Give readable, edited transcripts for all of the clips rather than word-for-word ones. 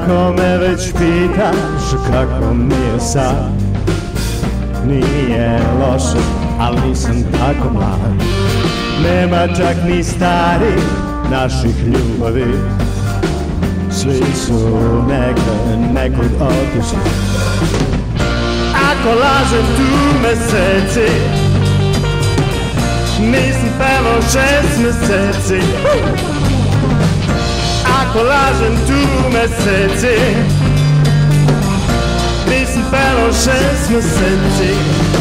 Ako me već pitaš kako mi je sad, nije loše, ali nisam tako mlad. Nema čak ni stari naših ljubavi, svi su nekud otišli. Ako lažem tu meseci, nisam pevao 6 meseci. Ako lažem tu meseci, nisam pevao 6 meseci.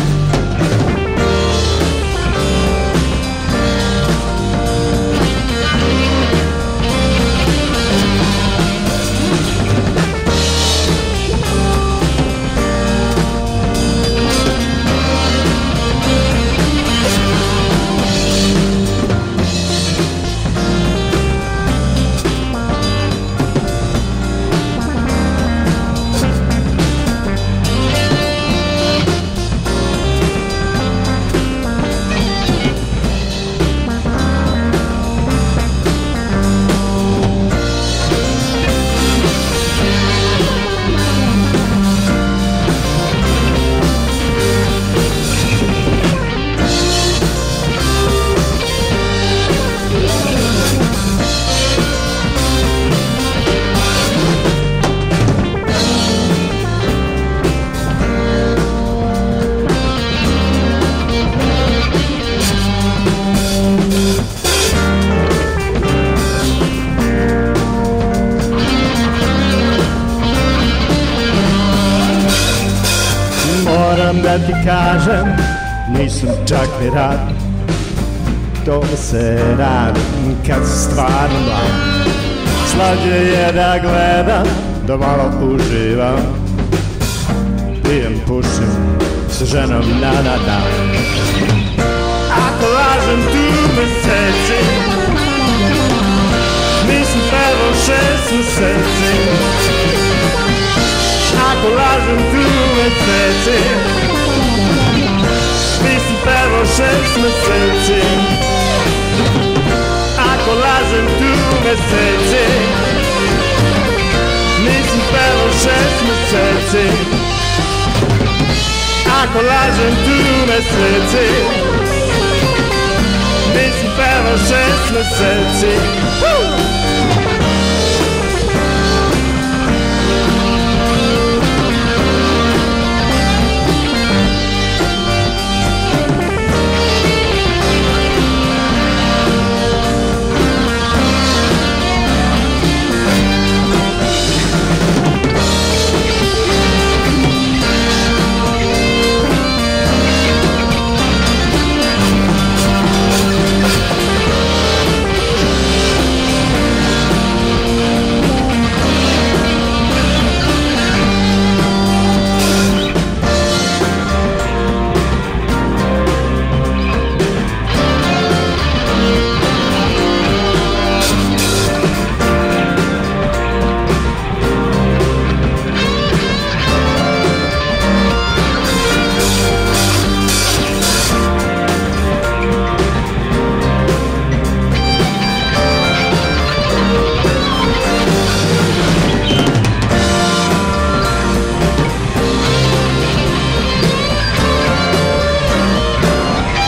Moram da ti kažem, nisam čak ni rad, to se radi kad si stvarno mlad. Slađe je da gledam, da malo uživam, pijem, pušim sa ženom na dan. Ako lažem tu meseci, nisam pevao 6 meseci. Ako lažem tu meseci, nisam pevao 6 meseci. Ako lažem tu meseci, nisam pevao 6 meseci. Ako lažem tu meseci, nisam pevao 6 meseci.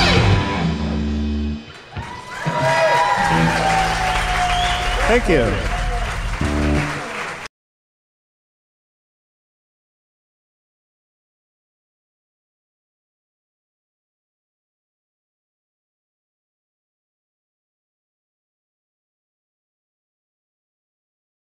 Thank you.